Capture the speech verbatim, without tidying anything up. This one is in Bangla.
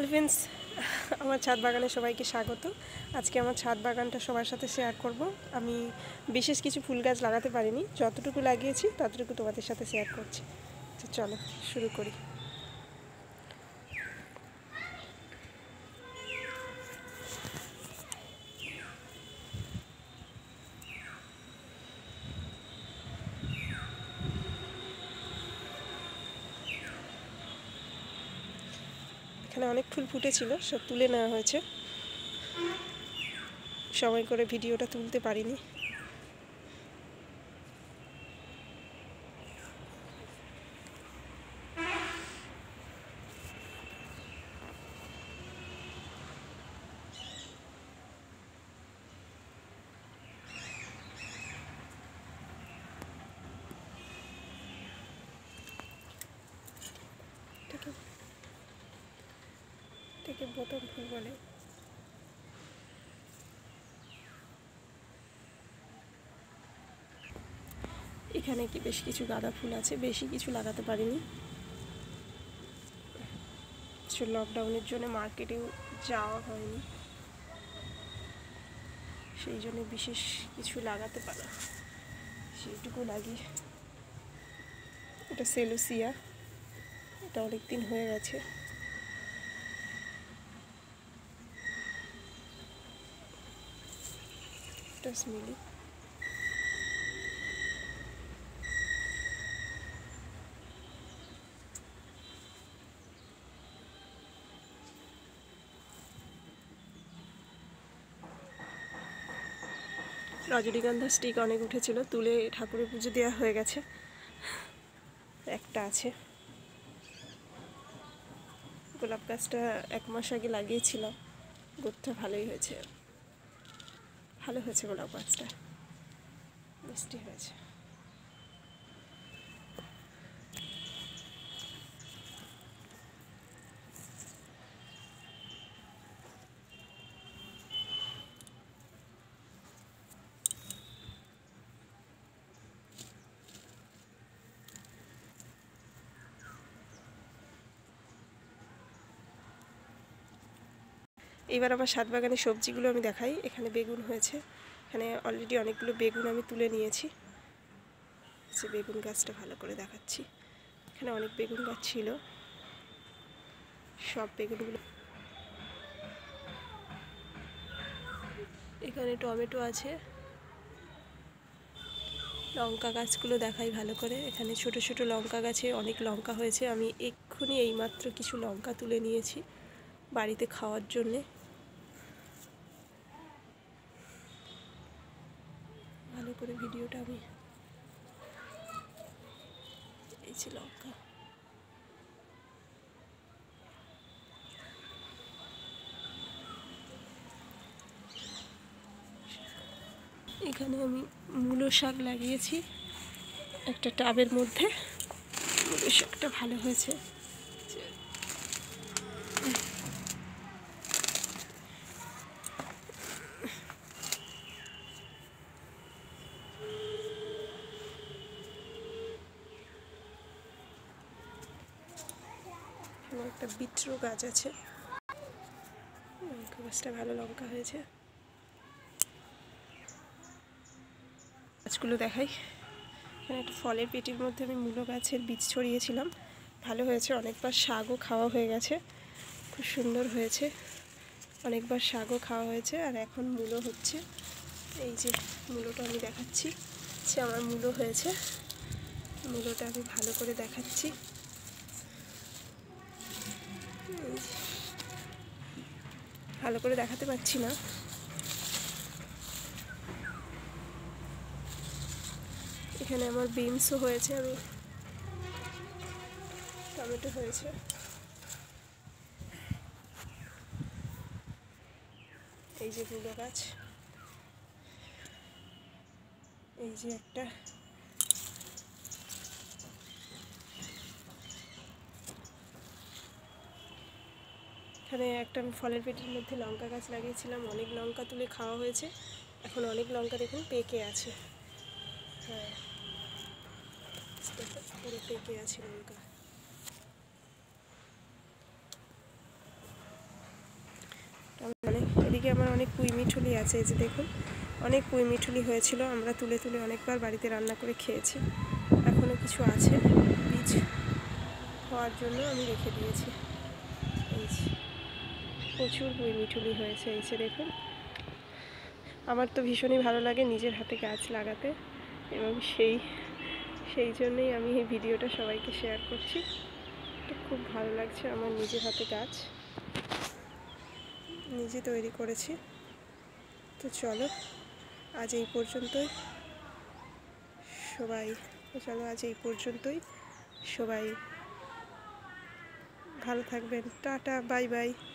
হ্যালো ফ্রেন্ডস, আমার ছাদ বাগানে সবাইকে স্বাগত। আজকে আমার ছাদ বাগানটা সবার সাথে শেয়ার করব। আমি বিশেষ কিছু ফুল গাছ লাগাতে পারিনি, যতটুকু লাগিয়েছি ততটুকু তোমাদের সাথে শেয়ার করছি। তো চলো শুরু করি। এখানে অনেক ফুল ফুটেছিল, সব তুলে নেওয়া হয়েছে। সময় করে ভিডিওটা তুলতে পারিনি। এটাকে বোতাম ফুল বলে। এখানে কি বেশ কিছু গাঁদা ফুল আছে, বেশি কিছু লাগাতে পারিনি। লকডাউনের জন্য মার্কেটেও যাওয়া হয়নি, সেই জন্য বিশেষ কিছু লাগাতে পারা, সেইটুকু লাগিয়ে। এটা সেলুসিয়া, এটা অনেক দিন হয়ে গেছে। এটা স্মিলি। রজনীগন্ধা স্টিক অনেক উঠেছিল, তুলে ঠাকুরের পুজো দেওয়া হয়ে গেছে। একটা আছে। গোলাপ গাছটা এক মাস আগে লাগিয়েছিলাম, গোছটা ভালোই হয়েছে, ভালো হয়েছে। গোলাপ গাছটা মিষ্টি হয়েছে। এবার আমার ছাদ বাগানের সবজিগুলো আমি দেখাই। এখানে বেগুন হয়েছে, এখানে অলরেডি অনেকগুলো বেগুন আমি তুলে নিয়েছি। সে বেগুন গাছটা ভালো করে দেখাচ্ছি। এখানে অনেক বেগুন গাছ ছিল, সব বেগুনগুলো। এখানে টমেটো আছে, লঙ্কা গাছগুলো দেখাই ভালো করে। এখানে ছোট ছোট লঙ্কা গাছে অনেক লঙ্কা হয়েছে। আমি এক্ষুনি এইমাত্র কিছু লঙ্কা তুলে নিয়েছি বাড়িতে খাওয়ার জন্যে। ভালো করে ভিডিওটা আমি, এই যে লঙ্কা। এখানে আমি মূলো শাক লাগিয়েছি একটা টাবের মধ্যে। মূলো শাকটা ভালো হয়েছে। একটা বিটরু গাছ আছে, লঙ্কা গাছটা ভালো লঙ্কা হয়েছে। গাছগুলো দেখাই। এখানে একটা ফলের পেটির মধ্যে আমি মূলো গাছের বীজ ছড়িয়েছিলাম, ভালো হয়েছে। অনেকবার শাকও খাওয়া হয়ে গেছে, খুব সুন্দর হয়েছে। অনেকবার শাকও খাওয়া হয়েছে, আর এখন মূলো হচ্ছে। এই যে মূলোটা আমি দেখাচ্ছি, সে আমার মূলো হয়েছে। মূলোটা আমি ভালো করে দেখাচ্ছি। ভালো করে দেখাতে পারছি না। এখানে আমার বিনসও হয়েছে, আমি টমেটো হয়েছে। এই যে মূলো গাছ, এই যে একটা। এখানে একটা আমি ফলের পেটির মধ্যে লঙ্কা গাছ লাগিয়েছিলাম, অনেক লঙ্কা তুলে খাওয়া হয়েছে। এখন অনেক লঙ্কা দেখুন পেকে আছে। হ্যাঁ, পুরো পেকে আছে লঙ্কা। এদিকে আমার অনেক পুঁই মিঠুলি আছে, এই যে দেখুন অনেক পুঁই মিঠুলি হয়েছিল, আমরা তুলে তুলে অনেকবার বাড়িতে রান্না করে খেয়েছি। এখনও কিছু আছে, বীজ হওয়ার জন্য আমি রেখে দিয়েছি। এই যে প্রচুর পুঁই মিঠুলি হয়েছে, এই যে দেখুন। আমার তো ভীষণই ভালো লাগে নিজের হাতে গাছ লাগাতে, এবং সেই সেই জন্যই আমি এই ভিডিওটা সবাইকে শেয়ার করছি। তো খুব ভালো লাগছে, আমার নিজের হাতে গাছ নিজে তৈরি করেছি। তো চলো আজ এই পর্যন্তই সবাই চলো আজ এই পর্যন্তই সবাই ভালো থাকবেন। Tata, bye by.